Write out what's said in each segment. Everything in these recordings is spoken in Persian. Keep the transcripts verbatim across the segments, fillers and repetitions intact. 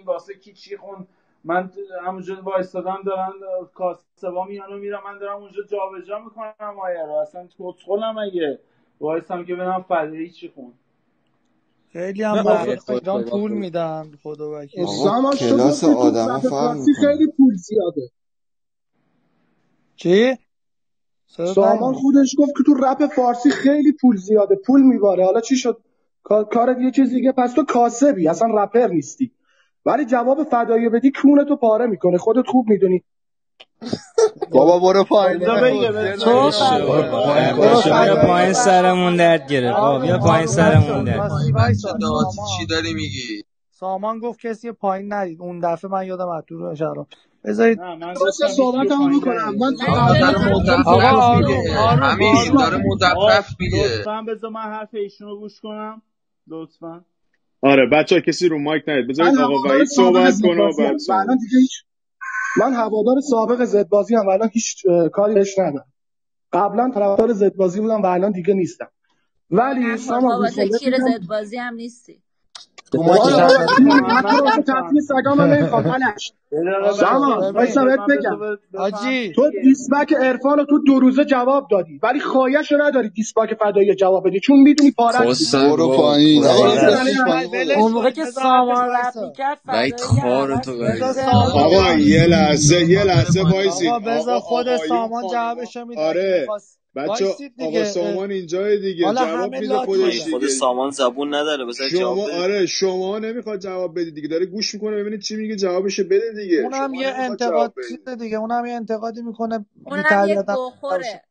این واسه کی چی خون. من همونجا وایستادم دارن کاسبا میان و میرم، من دارم اونجا جابجا میکنم آیه رو، اصلا کسخلم اگه وایستم که ببینم فدایی چی خون. خیلی هم مخلص ایران پول میدن خدا وکیل. سامان تو گفتی تو رپ فارسی خیلی پول زیاده. چی؟ سامان خودش گفت که تو رپ فارسی خیلی پول زیاده، پول میباره. حالا چی شد؟ کارت یه چیز دیگه. پس تو کاسبی، اصلا رپر نیستی. ولی جواب فدایی بدی کونه تو پاره میکنه، خودت خوب میدونی. بابا برو پایین. بیا پایین سرمون درد گرفت. بیا پایین سرمون درد. چی داری میگی؟ سامان گفت کسی پایین نرید. اون دفعه من یادم از تو رو شهرام بذارید درست صحبتمو بکنم. من آقا آروم آروم همین داره مزفرف میگه. لطفاً بذار من حرف ایشونو گوش کنم لطفاً. آره بچه‌ها کسی رو مایک نیاد، بذارید آقا وحید صحبت کنه و بعد صحبت. من هوادار سابق زد بازی ام و الان هیچ کاری بهش ندارم. قبلا طرفدار زد بازی بودم و الان دیگه نیستم. ولی سامان واسه کیر زد بازی هم نیستی. تو ما که من تو رو واسه تفریح سگام هم نمیخوام پلش. سامان وایسا بهت بگم حاجی تو دیسبک عرفان رو تو دو روزه جواب دادی ولی خواهش رو نداری دیسبک فدایی جواب بدی چون میدونی پارت برو پایین. اون موقع که سامان رپ میکرد فدایی همه آقا یه لحظه یه لحظه وایسید. آقا بذار خود سامان جوابشو میده. آره بچه آقا سامان اینجای دیگه جواب میده خودش دیگه. خود سامان زبون نداره بذار جواب بده. آره شما نمیخواد جواب بدید دیگه، داره گوش میکنه ببینید چی میگه جوابشو بده دیگه. اونم یه انتقاد چیز دیگه، اونم یه انتقادی میکنه اونم یه گوخوره.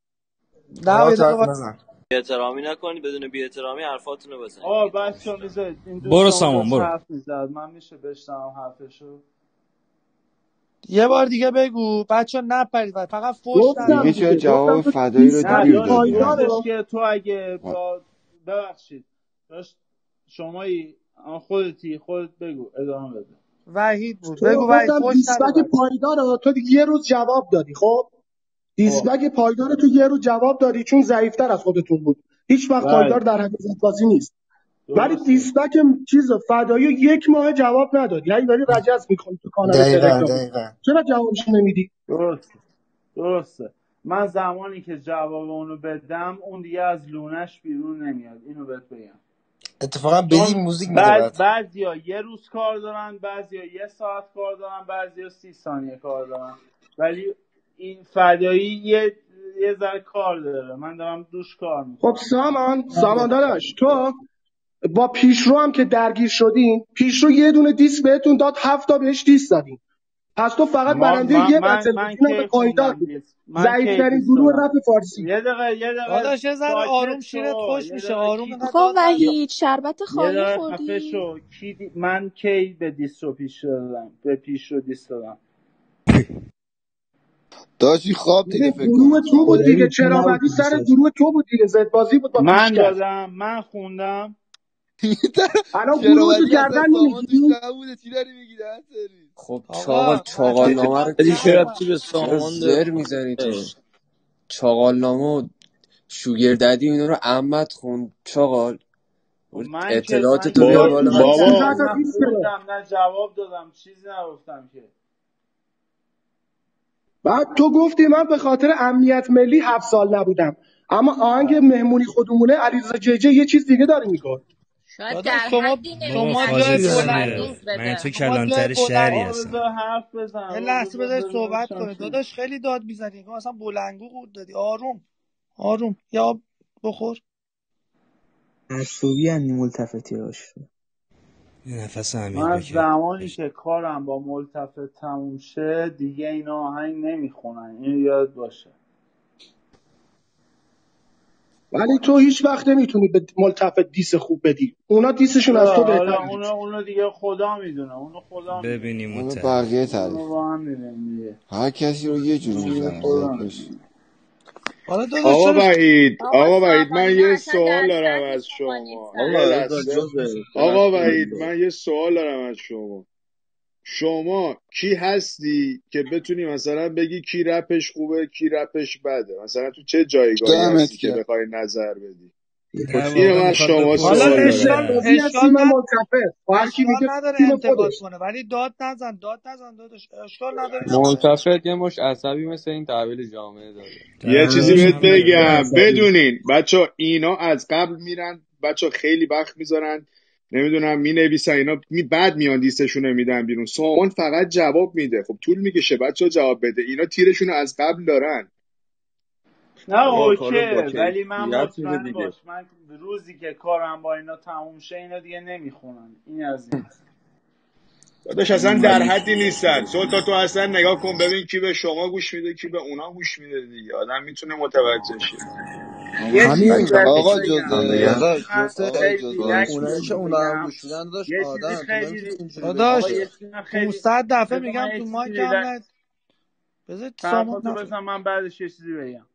بی احترامی نکنی، بدون بی احترامی حرفاتونو بزنید. آه بچه‌ها میذارید این برو سامان برو. حرف میزد من میشه بشنوم حرفشو. یه بار دیگه بگو بچه‌ها نپرید فقط فوش دیگه. چرا جواب فدایی رو دیر دادی؟ که تو اگه با ببخشید داشت شمایی خودتی خودت بگو ادامه بده. وحید بود بگو وحید. فوش دیسبک پایدار رو تو یه روز جواب دادی. خب دیسبک پایدار رو تو یه روز جواب دادی چون ضعیف‌تر از خودتون بود. هیچ وقت پایدار در حد بازی نیست. ولی دیسبک چیز فدایی یک ماه جواب ندادی. یعنی داری رجز میکنی تو کانال تلگرام. چرا جوابش نمیدی؟ درسته درسته من زمانی که جواب اونو بدم اون دیگه از لونش بیرون نمیاد. اینو بهت بگم. اتفاقا بدی موزیک میده. بعد بعضیا یه روز کار دارن، بعضیا یه ساعت کار دارن، بعضیا سی ثانیه کار دارن. ولی این فدایی یه یه ذره کار داره. من دارم دوش کار میکنم. خب سامان سامان داداش تو با پیشرو هم که درگیر شدین، پیشرو یه دونه دیس بهتون داد، هفت تا بهش دیس دادین. پس تو فقط برنده یه بتل بودی. اینا به پایدار بود. ضعیف‌ترین گروه رپ فارسی. یه دقیقه یه دقیقه داداش یه ذره آروم شیرت خوش میشه. آروم آقا وحید شربت خالی خوردی؟ شو. کی دی... من کی به دیس رو پیش دادم؟ به پیش رو دیس دادم. داشتی خواب دیده فکر کنم. گروه تو بود دیگه. چرا بدی سر گروه تو بود دیگه. زد بازی بود با پیشکش. من دادم من خوندم. الان گروه تو گردن نمیگیری؟ چی داری میگی دست سری؟ خب چاقال چاقالنامه رو ولی چرا چی به سامان زر میزنی تو؟ چاقالنامه شوگر ددی اینا رو عمت خون چاقال. اطلاعات تو بیار بالا. بابا نه جواب دادم چیزی نگفتم که. بعد تو گفتی من به خاطر امنیت ملی هفت سال نبودم، اما آهنگ مهمونی خودمونه علیرضا جیجه یه چیز دیگه داره میگه. شاید در شما شما جای بلند من تو کلانتر شهری هستم. حرف بزن. یه لحظه بذار صحبت کنه. داداش خیلی داد میزنی که مثلا بلنگو قورت دادی. آروم آروم یا آب بخور. عصبی انی ملتفتی هاش. یه نفس عمیق من بکش. زمانی که کارم با ملتفت تموم شه دیگه این آهنگ نمیخونن. اینو یاد باشه. ولی تو هیچ وقت نمیتونی به ملتفت دیس خوب بدی. اونا دیسشون از تو بهتره. اونو اونو دیگه خدا میدونه. اونو خدا میدونه. ببینیم اونو بقیه تعریف. اونو با هم میدونیم. هر کسی رو یه جور میزنه. آقا وحید آقا وحید من یه سوال دارم از شما. آقا وحید من یه سوال دارم از شما. شما کی هستی که بتونی مثلا بگی کی رپش خوبه کی رپش بده؟ مثلا تو چه جایگاهی هستی که بخوای نظر بدی؟ اینو من شما سوال حالا دارم اشکال اشکال من نداره ملتفت هر کی میگه نداره تیم انتقاد خودش کنه ولی داد نزن داد نزن داداش اشکال نداره ملتفت یه مش عصبی مثل این تحویل جامعه داره. یه چیزی بهت بگم بدونین بچه اینا از قبل میرن بچه خیلی وقت میذارن نمیدونم مینویسن اینا می بعد میان لیستشون رو میدن بیرون. سامان فقط جواب میده. خب طول میکشه بچه جواب بده. اینا تیرشون رو از قبل دارن. نه اوکی ولی من مطمئن باش من روزی که کارم با اینا تموم شه اینا دیگه نمیخونن. این از این داداش اصلا در حدی نیستن. سلطان تو اصلا نگاه کن ببین کی به شما گوش میده کی به اونا گوش میده دیگه. آدم میتونه متوجه شه. همین آقا جزء آقا جزء اونایی که اونا هم گوش میدن داشت آدم داداش پانصد دفعه میگم تو مایک هم نه بذار سامان بزن من بعدش یه چیزی بگم.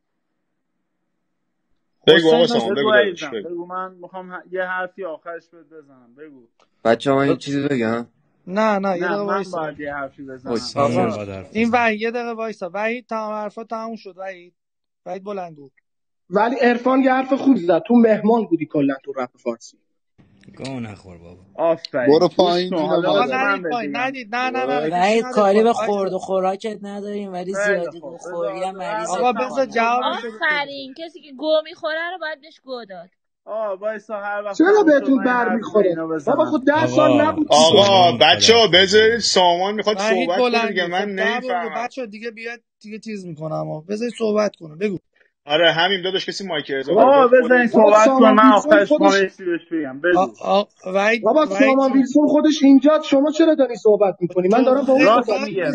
بگو آقا سامان بگو بگو من میخوام یه حرفی آخرش بهت بزنم. بگو بچه ها این چیزی بگم. نه نه یه دقیقه وایسا من باید یه حرفی بزنم. این وحید یه دقیقه وایسا. وحید تمام حرفا تموم شد. وحید وحید بلندگو. ولی عرفان یه حرف خوب زد. تو مهمان بودی کلا تو رپ فارسی. گو نخور بابا. آفرین. برو پایین آقا ندید پایین ندید نه نه نه وحید کاری به خورد و خوراکت نداریم ولی زیادی بخوری هم مریض. آقا بذار جوابش بده. آفرین کسی که گو میخوره رو باید بهش گو داد. آه وایسا هر وقت چرا بهتون برمیخوره بابا خود ده سال نبود. آقا بچه‌ها بذارید سامان میخواد صحبت کنه دیگه من نمیفهمم. بچه‌ها دیگه بیاد دیگه چیز میکنم بذارید صحبت کنه. بگو. آره همین داداش کسی مایک اضافه آقا بذارید صحبت کنه من آخرش خودش بگم. بگو. وحید بابا سامان ویلسون خودش اینجا شما چرا داری صحبت میکنی؟ من دارم با اون راست میگه.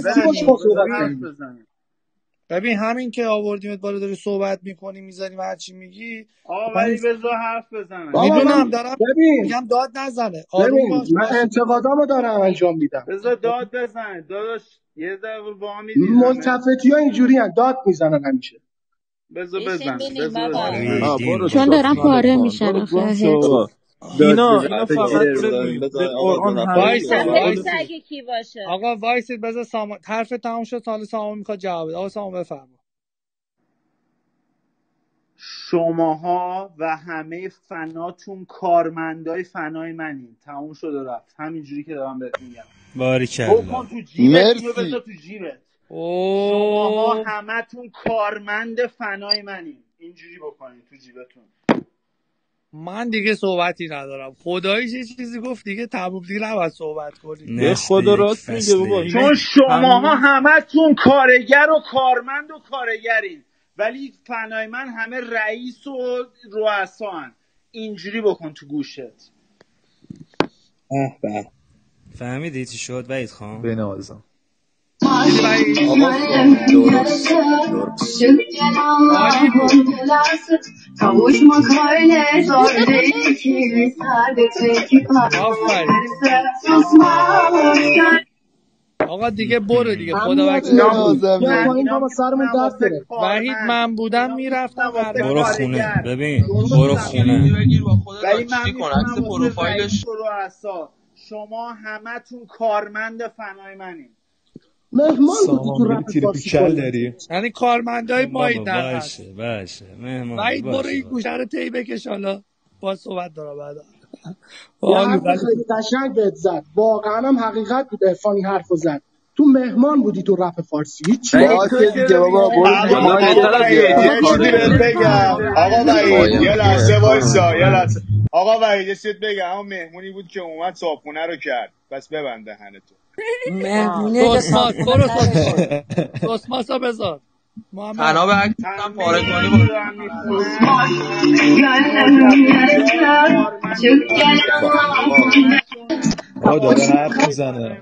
ببین همین که آوردیمت بالا داری صحبت میکنی میذاریم هر چی میگی آقا ولی بذار حرف بزنم. میدونم دارم میگم داد نزنه. آروم باش. من انتقادامو دارم انجام میدم. بذار داد بزنه. داداش یه دقیقه با هم میدید. ملتفتی‌ها اینجوریان داد میزنن همیشه. بذار بزن. بذار چون دارم پاره میشن آخه. اینا اینا فقط قرآن وایس اگه کی باشه. آقا وایسید بذار سامان حرف تموم شد. سال سامان میخواد جواب بده. آقا سامان بفرما. شماها و همه فناتون کارمندای فنای منین. تموم شد و رفت. همینجوری که دارم بهت میگم. باریکلا. بکن تو جیبت اینو بذار تو جیبت. شماها همتون کارمند فنای منین. اینجوری بکنین تو جیبتون. من دیگه صحبتی ندارم. خداییش یه چیزی گفت دیگه تموم دیگه نباید صحبت کنیم. به خدا راست میگه بابا. چون شماها همتون کارگر و کارمند و کارگرین ولی فنای من همه رئیس و رؤسا هن. اینجوری بکن تو گوشت. اه به فهمیدی چی شد وحید خان؟ بنازم آقا دیگه برو دیگه خدا وکیل. وحید من بودم میرفتم. برو خونه ببین برو خونه. ولی من میتونم پروفایلش رو اساس شما همتون کارمند فنای منین. مهمان بودی تو رپ فارسی داری. یعنی کارمندای مایی نه. باشه باشه مهمان. وحید برو این گوشه رو تی بکش حالا با صحبت دارم بعدا. واقعا خیلی قشنگ بهت زد. واقعا هم حقیقت بود. عرفان این حرفو زد. تو مهمان بودی تو رپ فارسی. هیچ باشه دیگه بابا برو یه چیزی بهت بگم. آقا وحید یه لحظه وایسا یه لحظه. آقا وحید یه چیزی بگم. اما مهمونی بود که اومد صابخونه رو کرد. بس ببند دهنتو. مهمونی که سوسماس برو سوسماسا بذار. فنا به عکسم پاره کنی بود. آقا داره حرف میزنه.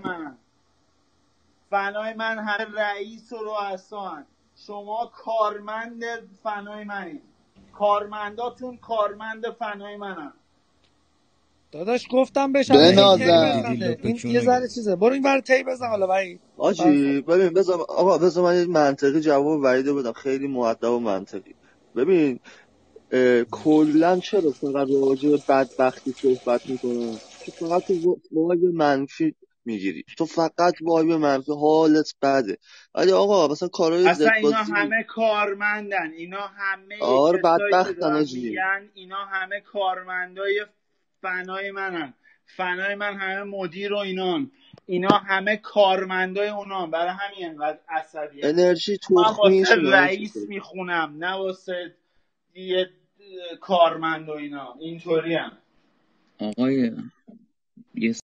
فنای من همه رئیس و رؤسا هن. شما کارمند فنای منین. کارمنداتون کارمند فنای منن. داداش گفتم بشم این یه ذره چیزه. برو این ور تی بزن حالا وحید. آجی ببین بذار آقا بذار من یه منطقی جواب وحیدو بدم. خیلی مؤدب و منطقی. ببین کلا چرا فقط راجع به بدبختی صحبت میکنن؟ فقط تو موضوع منفی میگیری، تو فقط وایب منفی، حالت بده. ولی آقا مثلا کارهای اصلا اینا زد همه کارمندن، اینا همه آره کسایی که بدبختن دارن آجی. میگن اینا همه کارمندای فنای منن، فنای من همه مدیر و اینان، اینا همه کارمندای اونان، برای همین انقدر عصبی هم. انرژی من واسه تخمیشونه آجی. رئیس میخونم نه واسه یه کارمند و اینا، اینطوری هم. آقای یه